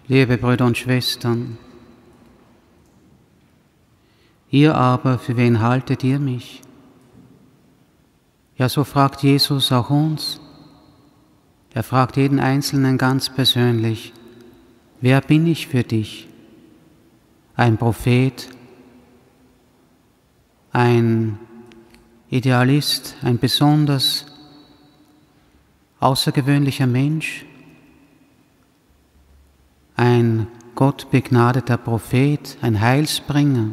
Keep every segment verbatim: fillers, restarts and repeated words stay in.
Liebe Brüder und Schwestern, ihr aber, für wen haltet ihr mich? Ja, so fragt Jesus auch uns. Er fragt jeden Einzelnen ganz persönlich: Wer bin ich für dich? Ein Prophet, ein Idealist, ein besonders außergewöhnlicher Mensch, ein gottbegnadeter Prophet, ein Heilsbringer,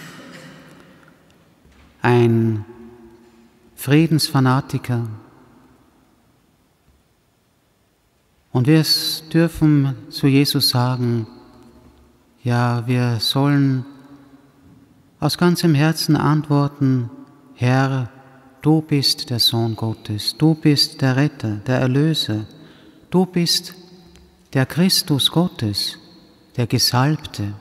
ein Friedensfanatiker. Und wir dürfen zu Jesus sagen, ja, wir sollen aus ganzem Herzen antworten: Herr, du bist der Sohn Gottes, du bist der Retter, der Erlöser, du bist der Christus Gottes, der Gesalbte.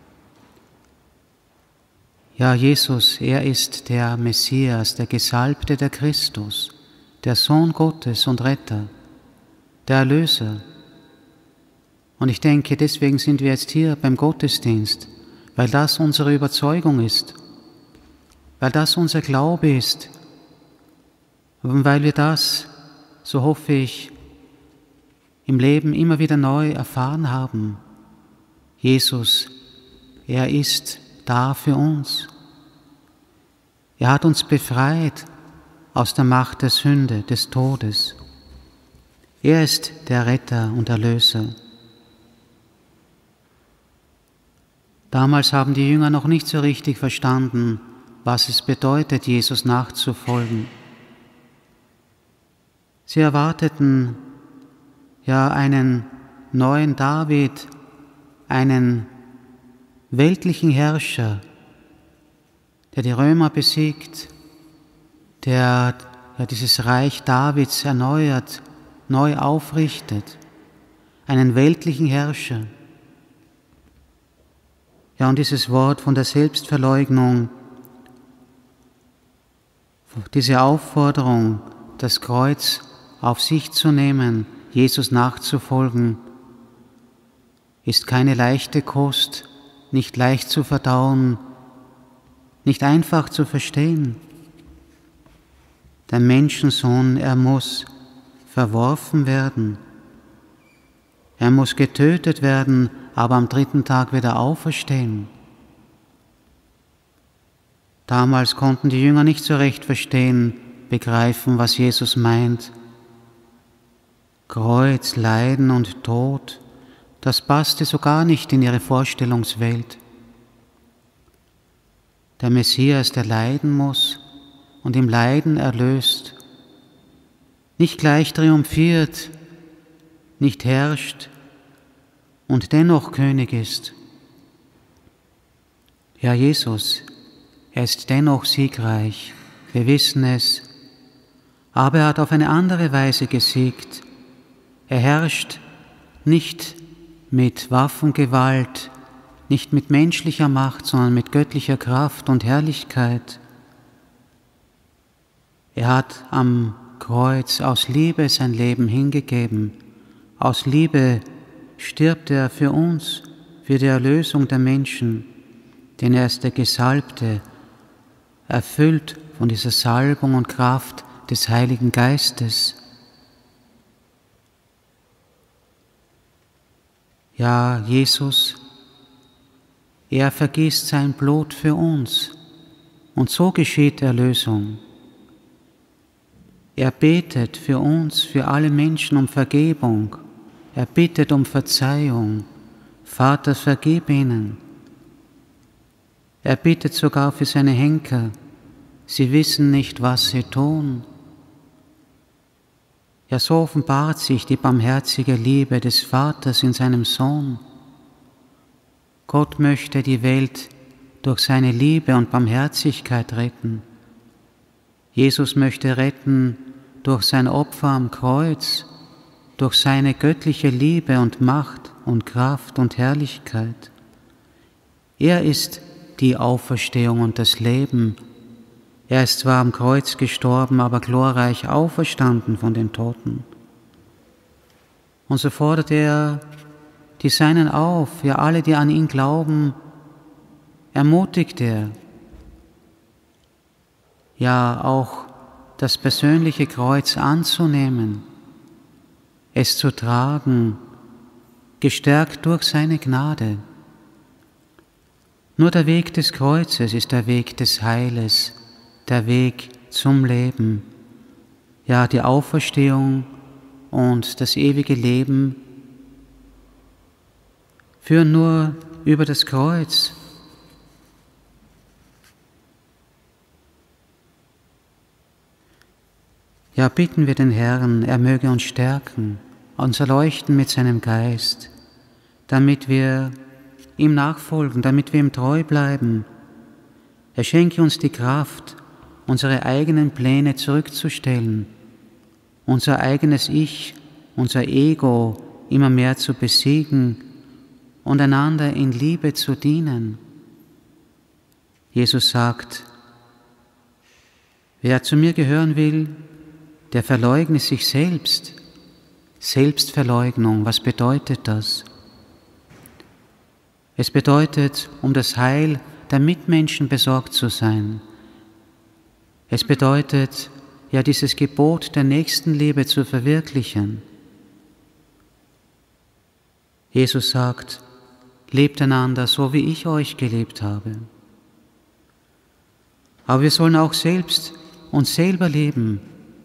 Ja, Jesus, er ist der Messias, der Gesalbte, der Christus, der Sohn Gottes und Retter, der Erlöser. Und ich denke, deswegen sind wir jetzt hier beim Gottesdienst, weil das unsere Überzeugung ist, weil das unser Glaube ist und weil wir das, so hoffe ich, im Leben immer wieder neu erfahren haben. Jesus, er ist da für uns. Er hat uns befreit aus der Macht der Sünde, des Todes. Er ist der Retter und Erlöser. Damals haben die Jünger noch nicht so richtig verstanden, was es bedeutet, Jesus nachzufolgen. Sie erwarteten ja einen neuen David, einen weltlichen Herrscher, der die Römer besiegt, der ja, dieses Reich Davids erneuert, neu aufrichtet, einen weltlichen Herrscher. Ja, und dieses Wort von der Selbstverleugnung, diese Aufforderung, das Kreuz auf sich zu nehmen, Jesus nachzufolgen, ist keine leichte Kost, nicht leicht zu verdauen, nicht einfach zu verstehen. Der Menschensohn, er muss verworfen werden. Er muss getötet werden, aber am dritten Tag wieder auferstehen. Damals konnten die Jünger nicht so recht verstehen, begreifen, was Jesus meint. Kreuz, Leiden und Tod, das passte so gar nicht in ihre Vorstellungswelt. Der Messias, der leiden muss und im Leiden erlöst, nicht gleich triumphiert, nicht herrscht und dennoch König ist. Ja, Jesus, er ist dennoch siegreich, wir wissen es, aber er hat auf eine andere Weise gesiegt. Er herrscht nicht mit Waffengewalt, nicht mit menschlicher Macht, sondern mit göttlicher Kraft und Herrlichkeit. Er hat am Kreuz aus Liebe sein Leben hingegeben. Aus Liebe stirbt er für uns, für die Erlösung der Menschen, denn er ist der Gesalbte, erfüllt von dieser Salbung und Kraft des Heiligen Geistes. Ja, Jesus, er vergießt sein Blut für uns und so geschieht Erlösung. Er betet für uns, für alle Menschen um Vergebung. Er bittet um Verzeihung. Vater, vergib ihnen. Er bittet sogar für seine Henker. Sie wissen nicht, was sie tun. Ja, so offenbart sich die barmherzige Liebe des Vaters in seinem Sohn. Gott möchte die Welt durch seine Liebe und Barmherzigkeit retten. Jesus möchte retten durch sein Opfer am Kreuz, durch seine göttliche Liebe und Macht und Kraft und Herrlichkeit. Er ist die Auferstehung und das Leben. Er ist zwar am Kreuz gestorben, aber glorreich auferstanden von den Toten. Und so fordert er die Seinen auf, ja alle, die an ihn glauben, ermutigt er. Ja, auch das persönliche Kreuz anzunehmen, es zu tragen, gestärkt durch seine Gnade. Nur der Weg des Kreuzes ist der Weg des Heiles, der Weg zum Leben. Ja, die Auferstehung und das ewige Leben führen nur über das Kreuz. Ja, bitten wir den Herrn, er möge uns stärken, uns erleuchten mit seinem Geist, damit wir ihm nachfolgen, damit wir ihm treu bleiben. Er schenke uns die Kraft, unsere eigenen Pläne zurückzustellen, unser eigenes Ich, unser Ego immer mehr zu besiegen und einander in Liebe zu dienen. Jesus sagt, wer zu mir gehören will, der verleugne sich selbst. Selbstverleugnung, was bedeutet das? Es bedeutet, um das Heil der Mitmenschen besorgt zu sein. Es bedeutet, ja, dieses Gebot der Nächstenliebe zu verwirklichen. Jesus sagt, lebt einander, so wie ich euch gelebt habe. Aber wir sollen auch selbst uns selber lieben,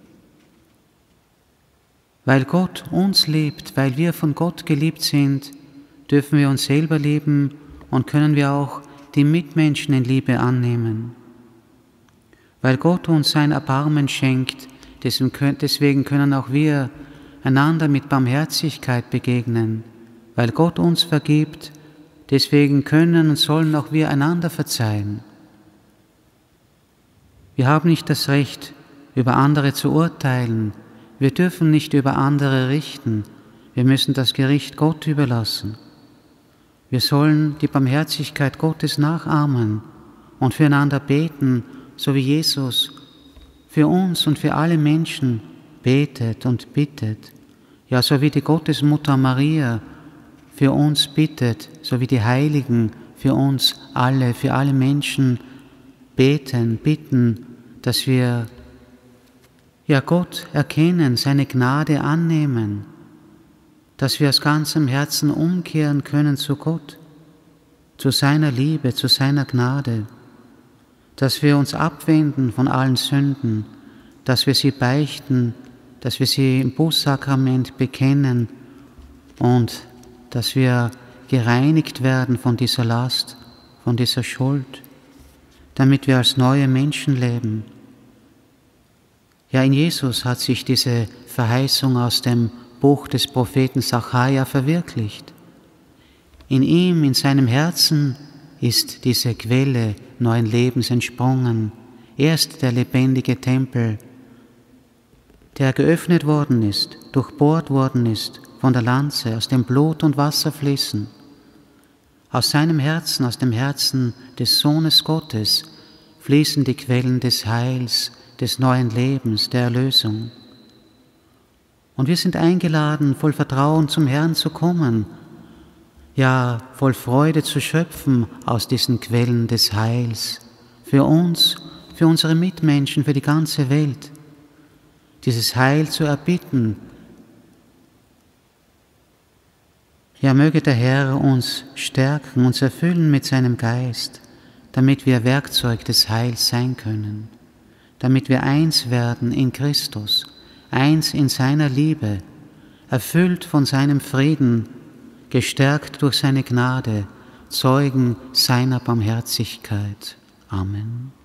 weil Gott uns liebt, weil wir von Gott geliebt sind, dürfen wir uns selber lieben und können wir auch die Mitmenschen in Liebe annehmen. Weil Gott uns sein Erbarmen schenkt, deswegen können auch wir einander mit Barmherzigkeit begegnen. Weil Gott uns vergibt, deswegen können und sollen auch wir einander verzeihen. Wir haben nicht das Recht, über andere zu urteilen. Wir dürfen nicht über andere richten. Wir müssen das Gericht Gott überlassen. Wir sollen die Barmherzigkeit Gottes nachahmen und füreinander beten, so wie Jesus für uns und für alle Menschen betet und bittet. Ja, so wie die Gottesmutter Maria für uns bittet, so wie die Heiligen für uns alle, für alle Menschen beten, bitten, dass wir ja Gott erkennen, seine Gnade annehmen, dass wir aus ganzem Herzen umkehren können zu Gott, zu seiner Liebe, zu seiner Gnade, dass wir uns abwenden von allen Sünden, dass wir sie beichten, dass wir sie im Bußsakrament bekennen und dass wir gereinigt werden von dieser Last, von dieser Schuld, damit wir als neue Menschen leben. Ja, in Jesus hat sich diese Verheißung aus dem Buch des Propheten Sacharja verwirklicht. In ihm, in seinem Herzen ist diese Quelle neuen Lebens entsprungen. Er ist der lebendige Tempel, der geöffnet worden ist, durchbohrt worden ist von der Lanze, aus dem Blut und Wasser fließen. Aus seinem Herzen, aus dem Herzen des Sohnes Gottes fließen die Quellen des Heils, des neuen Lebens, der Erlösung. Und wir sind eingeladen, voll Vertrauen zum Herrn zu kommen, ja, voll Freude zu schöpfen aus diesen Quellen des Heils, für uns, für unsere Mitmenschen, für die ganze Welt, dieses Heil zu erbitten. Ja, möge der Herr uns stärken, uns erfüllen mit seinem Geist, damit wir Werkzeug des Heils sein können, damit wir eins werden in Christus, eins in seiner Liebe, erfüllt von seinem Frieden, gestärkt durch seine Gnade, Zeugen seiner Barmherzigkeit. Amen.